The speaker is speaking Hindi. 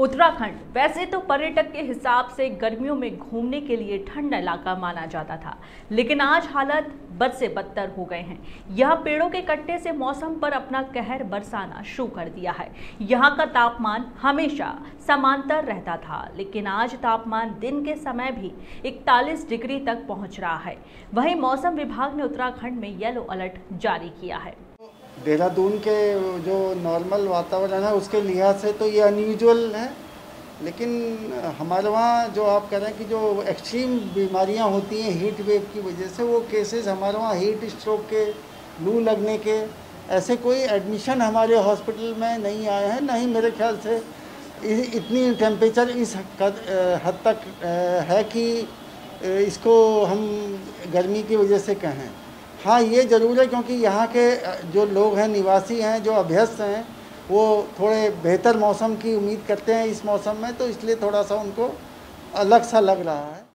उत्तराखंड वैसे तो पर्यटक के हिसाब से गर्मियों में घूमने के लिए ठंडा इलाका माना जाता था, लेकिन आज हालत बद से बदतर हो गए हैं। यह पेड़ों के कटने से मौसम पर अपना कहर बरसाना शुरू कर दिया है। यहाँ का तापमान हमेशा समांतर रहता था, लेकिन आज तापमान दिन के समय भी 41 डिग्री तक पहुँच रहा है। वहीं मौसम विभाग ने उत्तराखंड में येलो अलर्ट जारी किया है। देहरादून के जो नॉर्मल वातावरण है उसके लिहाज से तो ये अनयूजुअल है, लेकिन हमारे वहाँ जो आप कह रहे हैं कि जो एक्सट्रीम बीमारियाँ होती हैं हीट वेव की वजह से, वो केसेस हमारे वहाँ हीट स्ट्रोक के, लू लगने के, ऐसे कोई एडमिशन हमारे हॉस्पिटल में नहीं आए हैं। नहीं मेरे ख्याल से इतनी टेम्परेचर इस हद तक है कि इसको हम गर्मी की वजह से कहें। हाँ, ये ज़रूर है क्योंकि यहाँ के जो लोग हैं, निवासी हैं, जो अभ्यस्त हैं, वो थोड़े बेहतर मौसम की उम्मीद करते हैं इस मौसम में, तो इसलिए थोड़ा सा उनको अलग सा लग रहा है।